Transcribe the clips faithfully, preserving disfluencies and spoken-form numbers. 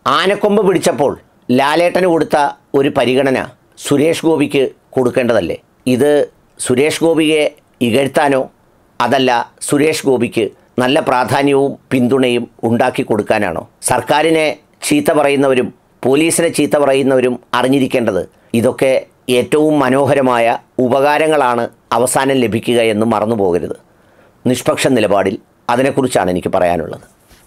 ആനക്കൊമ്പ് പിടിച്ചപ്പോൾ ലാലേട്ടന് കൊടുത്ത ഒരു പരിഗണന സുരേഷ് ഗോപിക്ക് കൊടുക്കേണ്ടതല്ലേ? ഇത് സുരേഷ് ഗോപിയെ ഇകഴ്ത്താനോ അതല്ല സുരേഷ് ഗോപിക്ക് നല്ല പ്രാധാന്യവും പിന്തുണയും ഉണ്ടാക്കി കൊടുക്കാനാണോ? സർക്കാരിനെ ചീത്ത പറയുന്നവരും പോലീസിനെ ചീത്ത പറയുന്നവരും അറിഞ്ഞിരിക്കേണ്ടത് ഇതൊക്കെ ഏറ്റവും മനോഹരമായ ഉപകാരങ്ങളാണ് അവസാനം ലഭിക്കുക എന്ന് മറന്നു പോകരുത്. നിഷ്പക്ഷ നിലപാടിൽ അതിനെക്കുറിച്ചാണ് എനിക്ക് പറയാനുള്ളത്.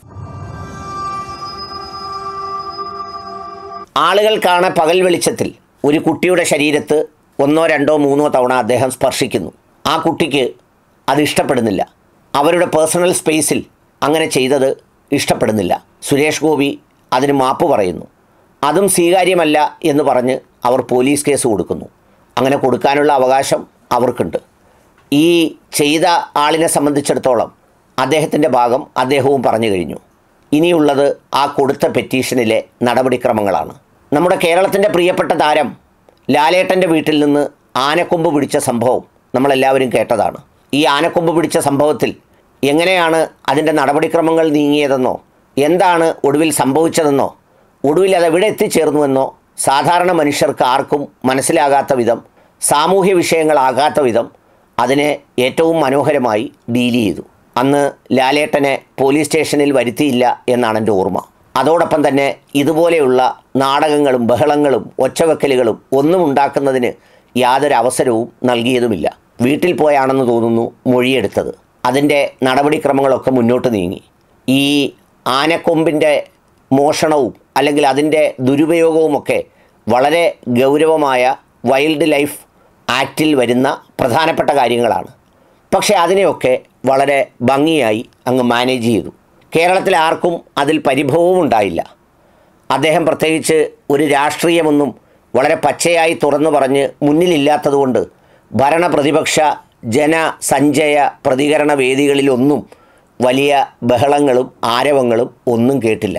ആളുകൾ കാണെ പകൽ വെളിച്ചത്തിൽ ഒരു കുട്ടിയുടെ ശരീരത്ത് ഒന്നോ രണ്ടോ മൂന്നോ തവണ അദ്ദേഹം സ്പർശിക്കുന്നു. ആ കുട്ടിക്ക് അത് ഇഷ്ടപ്പെടുന്നില്ല. അവരുടെ പേഴ്സണൽ സ്പേസിൽ അങ്ങനെ ചെയ്തത് ഇഷ്ടപ്പെടുന്നില്ല. സുരേഷ് ഗോപി അതിന് മാപ്പ് പറയുന്നു. അതും സ്വീകാര്യമല്ല എന്ന് പറഞ്ഞ് അവർ പോലീസ് കേസ് കൊടുക്കുന്നു. അങ്ങനെ കൊടുക്കാനുള്ള അവകാശം അവർക്കുണ്ട്. ഈ ചെയ്ത ആളിനെ സംബന്ധിച്ചിടത്തോളം അദ്ദേഹത്തിൻ്റെ ഭാഗം അദ്ദേഹവും പറഞ്ഞു കഴിഞ്ഞു. ഇനിയുള്ളത് ആ കൊടുത്ത പെറ്റീഷനിലെ നടപടിക്രമങ്ങളാണ്. നമ്മുടെ കേരളത്തിൻ്റെ പ്രിയപ്പെട്ട താരം ലാലേട്ടൻ്റെ വീട്ടിൽ നിന്ന് ആനക്കൊമ്പ് പിടിച്ച സംഭവം നമ്മളെല്ലാവരും കേട്ടതാണ്. ഈ ആനക്കൊമ്പ് പിടിച്ച സംഭവത്തിൽ എങ്ങനെയാണ് അതിൻ്റെ നടപടിക്രമങ്ങൾ നീങ്ങിയതെന്നോ എന്താണ് ഒടുവിൽ സംഭവിച്ചതെന്നോ ഒടുവിൽ അതെവിടെ എത്തിച്ചേർന്നുവെന്നോ സാധാരണ മനുഷ്യർക്ക് ആർക്കും മനസ്സിലാകാത്ത വിധം, സാമൂഹ്യ വിഷയങ്ങളാകാത്ത വിധം അതിനെ ഏറ്റവും മനോഹരമായി ഡീൽ ചെയ്തു. അന്ന് ലാലേട്ടനെ പോലീസ് സ്റ്റേഷനിൽ വരുത്തിയില്ല എന്നാണ് എൻ്റെ ഓർമ്മ. അതോടൊപ്പം തന്നെ ഇതുപോലെയുള്ള നാടകങ്ങളും ബഹളങ്ങളും ഒച്ചവെക്കലുകളും ഒന്നും ഉണ്ടാക്കുന്നതിന് യാതൊരു അവസരവും നൽകിയതുമില്ല. വീട്ടിൽ പോയാണെന്ന് തോന്നുന്നു മൊഴിയെടുത്തത്. അതിൻ്റെ നടപടിക്രമങ്ങളൊക്കെ മുന്നോട്ട് നീങ്ങി. ഈ ആനക്കൊമ്പിൻ്റെ മോഷണവും അല്ലെങ്കിൽ അതിൻ്റെ ദുരുപയോഗവുമൊക്കെ വളരെ ഗൗരവമായ വൈൽഡ് ലൈഫ് ആക്റ്റിൽ വരുന്ന പ്രധാനപ്പെട്ട കാര്യങ്ങളാണ്. പക്ഷേ അതിനെയൊക്കെ വളരെ ഭംഗിയായി അങ്ങ് മാനേജ് ചെയ്തു. കേരളത്തിൽ ആർക്കും അതിൽ പരിഭവവും ഉണ്ടായില്ല. അദ്ദേഹം പ്രത്യേകിച്ച് ഒരു രാഷ്ട്രീയമൊന്നും വളരെ പച്ചയായി തുറന്നു പറഞ്ഞ് മുന്നിലില്ലാത്തതുകൊണ്ട് ഭരണ പ്രതിപക്ഷ ജനസഞ്ചയ പ്രതികരണ വേദികളിലൊന്നും വലിയ ബഹളങ്ങളും ആരവങ്ങളും ഒന്നും കേട്ടില്ല.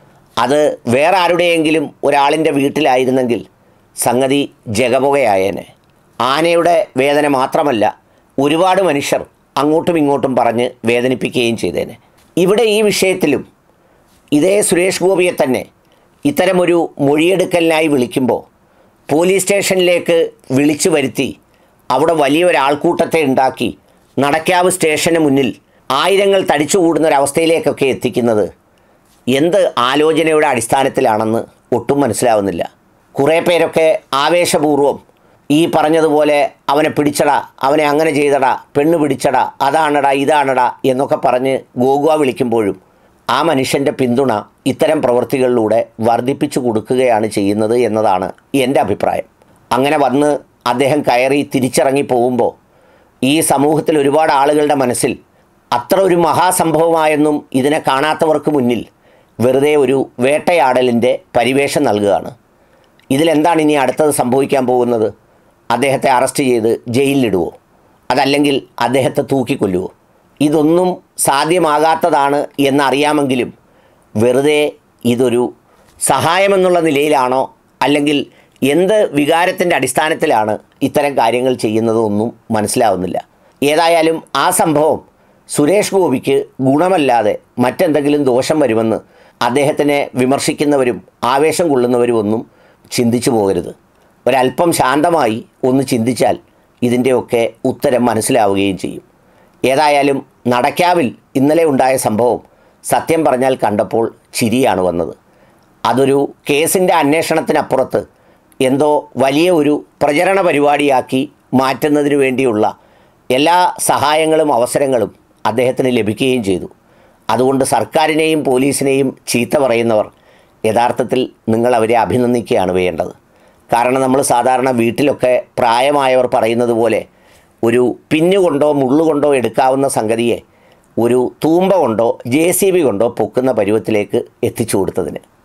അത് വേറെ ആരുടെയെങ്കിലും ഒരാളിൻ്റെ വീട്ടിലായിരുന്നെങ്കിൽ സംഗതി ജഗപുകയായേനെ. ആനയുടെ വേദന മാത്രമല്ല, ഒരുപാട് മനുഷ്യർ അങ്ങോട്ടും ഇങ്ങോട്ടും പറഞ്ഞ് വേദനിപ്പിക്കുകയും ചെയ്തേനെ. ഇവിടെ ഈ വിഷയത്തിലും ഇതേ സുരേഷ് ഗോപിയെ തന്നെ ഇത്തരമൊരു മൊഴിയെടുക്കലിനായി വിളിക്കുമ്പോൾ പോലീസ് സ്റ്റേഷനിലേക്ക് വിളിച്ചു വരുത്തി അവിടെ വലിയൊരാൾക്കൂട്ടത്തെ ഉണ്ടാക്കി നടക്കാവ് സ്റ്റേഷന് മുന്നിൽ ആയിരങ്ങൾ തടിച്ചുകൂടുന്നൊരവസ്ഥയിലേക്കൊക്കെ എത്തിക്കുന്നത് എന്ത് ആലോചനയുടെ അടിസ്ഥാനത്തിലാണെന്ന് ഒട്ടും മനസ്സിലാവുന്നില്ല. കുറേ പേരൊക്കെ ആവേശപൂർവ്വം ഈ പറഞ്ഞതുപോലെ അവനെ പിടിച്ചടാ, അവനെ അങ്ങനെ ചെയ്തടാ, പെണ്ണ് പിടിച്ചടാ, അതാണടാ ഇതാണടാ എന്നൊക്കെ പറഞ്ഞ് ഗോഗുവ വിളിക്കുമ്പോഴും ആ മനുഷ്യൻ്റെ പിന്തുണ ഇത്തരം പ്രവൃത്തികളിലൂടെ വർദ്ധിപ്പിച്ചു കൊടുക്കുകയാണ് ചെയ്യുന്നത് എന്നതാണ് എൻ്റെ അഭിപ്രായം. അങ്ങനെ വന്ന് അദ്ദേഹം കയറി തിരിച്ചിറങ്ങി പോകുമ്പോൾ ഈ സമൂഹത്തിൽ ഒരുപാട് ആളുകളുടെ മനസ്സിൽ അത്ര ഒരു മഹാസംഭവമായെന്നും ഇതിനെ കാണാത്തവർക്ക് മുന്നിൽ വെറുതെ ഒരു വേട്ടയാടലിൻ്റെ പരിവേഷം നൽകുകയാണ്. ഇതിലെന്താണ് ഇനി അടുത്തത് സംഭവിക്കാൻ പോകുന്നത്? അദ്ദേഹത്തെ അറസ്റ്റ് ചെയ്ത് ജയിലിലിടുവോ? അതല്ലെങ്കിൽ അദ്ദേഹത്തെ തൂക്കിക്കൊല്ലുവോ? ഇതൊന്നും സാധ്യമാകാത്തതാണ് എന്നറിയാമെങ്കിലും വെറുതെ ഇതൊരു സഹായമെന്നുള്ള നിലയിലാണോ അല്ലെങ്കിൽ എന്ത് വികാരത്തിൻ്റെ അടിസ്ഥാനത്തിലാണ് ഇത്തരം കാര്യങ്ങൾ ചെയ്യുന്നതൊന്നും മനസ്സിലാവുന്നില്ല. ഏതായാലും ആ സംഭവം സുരേഷ് ഗോപിക്ക് ഗുണമല്ലാതെ മറ്റെന്തെങ്കിലും ദോഷം വരുമെന്ന് അദ്ദേഹത്തിനെ വിമർശിക്കുന്നവരും ആവേശം കൊള്ളുന്നവരും ഒന്നും ചിന്തിച്ചു പോകരുത്. ഒരല്പം ശാന്തമായി ഒന്ന് ചിന്തിച്ചാൽ ഇതിൻ്റെയൊക്കെ ഉത്തരം മനസ്സിലാവുകയും ചെയ്യും. ഏതായാലും നടക്കാവിൽ ഇന്നലെ ഉണ്ടായ സംഭവം സത്യം പറഞ്ഞാൽ കണ്ടപ്പോൾ ചിരിയാണ് വന്നത്. അതൊരു കേസിൻ്റെ അന്വേഷണത്തിനപ്പുറത്ത് എന്തോ വലിയ ഒരു പ്രചരണ പരിപാടിയാക്കി മാറ്റുന്നതിന് വേണ്ടിയുള്ള എല്ലാ സഹായങ്ങളും അവസരങ്ങളും അദ്ദേഹത്തിന് ലഭിക്കുകയും ചെയ്തു. അതുകൊണ്ട് സർക്കാരിനെയും പോലീസിനെയും ചീത്ത പറയുന്നവർ യഥാർത്ഥത്തിൽ നിങ്ങൾ അവരെ അഭിനന്ദിക്കുകയാണ് വേണ്ടത്. കാരണം നമ്മൾ സാധാരണ വീട്ടിലൊക്കെ പ്രായമായവർ പറയുന്നത് പോലെ ഒരു പിന്നുകൊണ്ടോ മുള്ളുകൊണ്ടോ എടുക്കാവുന്ന സംഗതിയെ ഒരു തൂമ്പ കൊണ്ടോ ജെ സി ബി കൊണ്ടോ പൊക്കുന്ന പരുവത്തിലേക്ക് എത്തിച്ചു കൊടുത്തതിന്